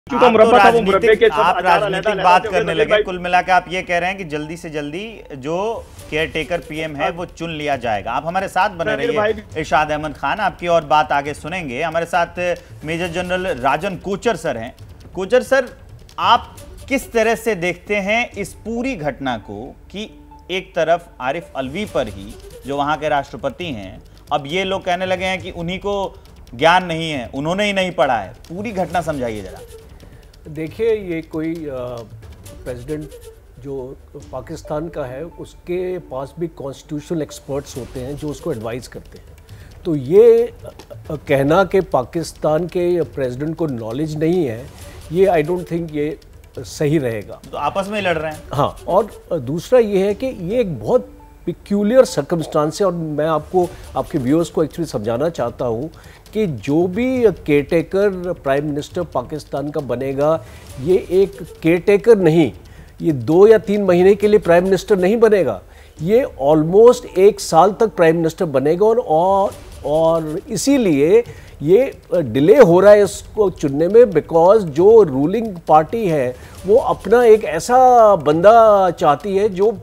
आप राजनीतिक बात करने लगे। कुल मिलाकर आप ये कह रहे हैं कि जल्दी से जल्दी जो केयरटेकर पीएम है वो चुन लिया जाएगा। आप हमारे साथ बने रहिए इरशाद अहमद खान, आपकी और बात आगे सुनेंगे। हमारे साथ major general Rajan Kochar sir हैं। कोचर सर, आप किस तरह से देखते हैं इस पूरी घटना को कि एक तरफ आरिफ अलवी पर ही, जो वहां के राष्ट्रपति हैं, अब ये लोग कहने लगे हैं कि उन्हीं को ज्ञान नहीं है, उन्होंने ही नहीं पढ़ा है। पूरी घटना समझाइए जरा। देखिए, ये कोई प्रेसिडेंट जो पाकिस्तान का है उसके पास भी कॉन्स्टिट्यूशनल एक्सपर्ट्स होते हैं जो उसको एडवाइस करते हैं। तो ये कहना कि पाकिस्तान के प्रेसिडेंट को नॉलेज नहीं है, ये आई डोंट थिंक ये सही रहेगा। तो आपस में लड़ रहे हैं। हाँ, और दूसरा ये है कि ये एक बहुत पिक्यूलियर सर्कमस्टांस है, और मैं आपको, आपके व्यूअर्स को एक्चुअली समझाना चाहता हूँ कि जो भी केयरटेकर प्राइम मिनिस्टर पाकिस्तान का बनेगा, ये एक केयरटेकर नहीं, ये 2 या 3 महीने के लिए प्राइम मिनिस्टर नहीं बनेगा, ये ऑलमोस्ट 1 साल तक प्राइम मिनिस्टर बनेगा। और इसीलिए ये डिले हो रहा है इसको चुनने में, बिकॉज जो रूलिंग पार्टी है वो अपना एक ऐसा बंदा चाहती है जो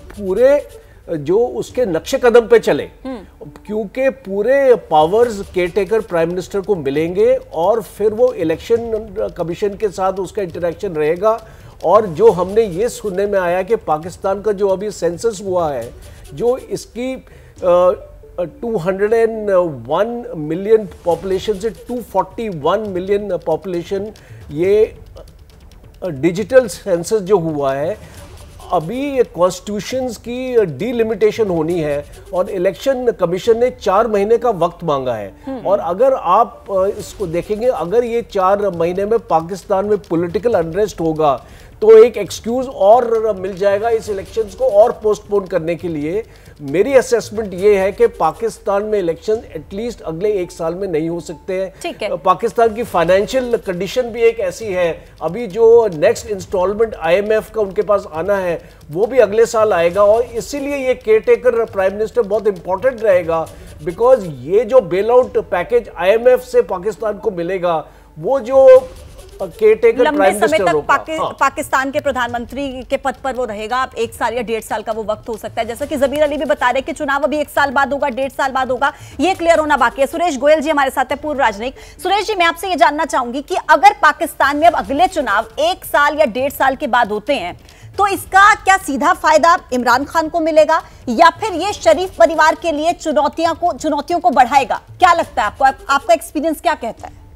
उसके नक्शे कदम पे चले, क्योंकि पूरे पावर्स केयरटेकर प्राइम मिनिस्टर को मिलेंगे और फिर वो इलेक्शन कमीशन के साथ उसका इंटरेक्शन रहेगा। और जो हमने ये सुनने में आया कि पाकिस्तान का जो अभी सेंसस हुआ है, जो इसकी 201 मिलियन पॉपुलेशन से 241 मिलियन पॉपुलेशन, ये डिजिटल सेंसस जो हुआ है, अभी कॉन्स्टिट्यूशंस की डीलिमिटेशन होनी है और इलेक्शन कमीशन ने 4 महीने का वक्त मांगा है। और अगर आप इसको देखेंगे, अगर ये 4 महीने में पाकिस्तान में पॉलिटिकल अनरेस्ट होगा तो एक एक्सक्यूज और मिल जाएगा इस इलेक्शंस को और पोस्टपोन करने के लिए। मेरी असेसमेंट ये है कि पाकिस्तान में इलेक्शन एटलीस्ट अगले 1 साल में नहीं हो सकते हैं। पाकिस्तान की फाइनेंशियल कंडीशन भी एक ऐसी है, अभी जो नेक्स्ट इंस्टॉलमेंट IMF का उनके पास आना है वो भी अगले साल आएगा, और इसीलिए ये केयरटेकर प्राइम मिनिस्टर बहुत इंपॉर्टेंट रहेगा। बिकॉज ये जो बेल आउट पैकेज IMF से पाकिस्तान को मिलेगा, वो जो लंबे समय तक पाकिस्तान के प्रधानमंत्री के पद पर वो रहेगा। अब 1 साल या 1.5 साल का वो वक्त हो सकता है। जैसा कि जबीर अली भी बता रहे कि चुनाव अभी 1 साल बाद होगा, 1.5 साल बाद होगा, ये क्लियर होना बाकी है। सुरेश गोयल जी हमारे साथ है, पूर्व राजनयिक। सुरेश जी, मैं आपसे ये जानना चाहूंगी कि अगर पाकिस्तान में अब अगले चुनाव 1 साल या 1.5 साल के बाद होते हैं, तो इसका क्या सीधा फायदा इमरान खान को मिलेगा, या फिर ये शरीफ परिवार के लिए चुनौतियों को बढ़ाएगा? क्या लगता है आपको? आपका एक्सपीरियंस क्या कहता है?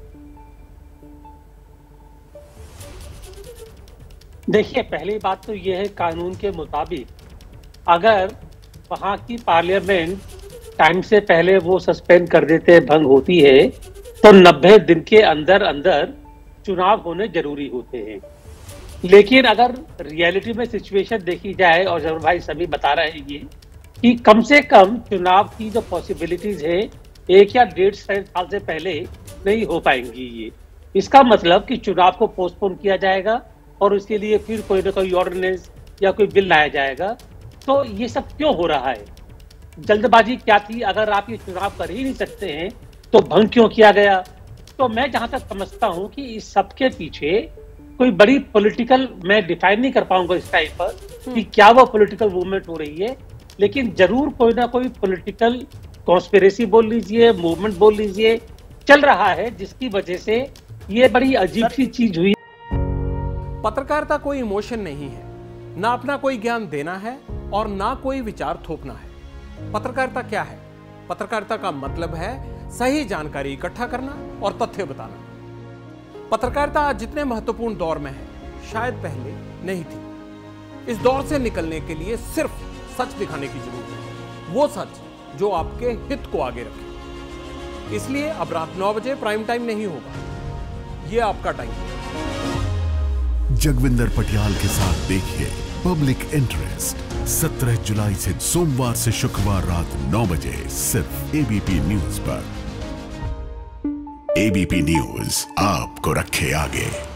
देखिए, पहली बात तो यह है, कानून के मुताबिक अगर वहां की पार्लियामेंट टाइम से पहले वो सस्पेंड कर देते हैं, भंग होती है, तो 90 दिन के अंदर अंदर चुनाव होने जरूरी होते हैं। लेकिन अगर रियलिटी में सिचुएशन देखी जाए, और जब भाई सभी बता रहे हैं ये कि कम से कम चुनाव की जो पॉसिबिलिटीज है 1 या 1.5 साल से पहले नहीं हो पाएंगी। ये इसका मतलब कि चुनाव को पोस्टपोन किया जाएगा और उसके लिए फिर कोई ना कोई ऑर्डिनेंस या कोई बिल लाया जाएगा। तो ये सब क्यों हो रहा है? जल्दबाजी क्या थी? अगर आप ये चुनाव कर ही नहीं सकते हैं तो भंग क्यों किया गया? तो मैं जहां तक समझता हूं कि इस सब के पीछे कोई बड़ी पॉलिटिकल, मैं डिफाइन नहीं कर पाऊंगा इस टाइम पर कि क्या वो पॉलिटिकल मूवमेंट हो रही है, लेकिन जरूर कोई ना कोई पॉलिटिकल कॉन्स्पिरेसी बोल लीजिए, मूवमेंट बोल लीजिए, चल रहा है, जिसकी वजह से ये बड़ी अजीब सी चीज हुई। पत्रकारिता कोई इमोशन नहीं है, ना अपना कोई ज्ञान देना है और ना कोई विचार थोपना है। पत्रकारिता क्या है? पत्रकारिता का मतलब है सही जानकारी इकट्ठा करना और तथ्य बताना। पत्रकारिता आज जितने महत्वपूर्ण दौर में है, शायद पहले नहीं थी। इस दौर से निकलने के लिए सिर्फ सच दिखाने की जरूरत है, वो सच जो आपके हित को आगे रखे। इसलिए अब रात 9 बजे प्राइम टाइम नहीं होगा, ये आपका टाइम है। जगविंदर पटियाल के साथ देखिए पब्लिक इंटरेस्ट 17 जुलाई से सोमवार से शुक्रवार रात 9 बजे सिर्फ ABP न्यूज पर। ABP न्यूज आपको रखे आगे।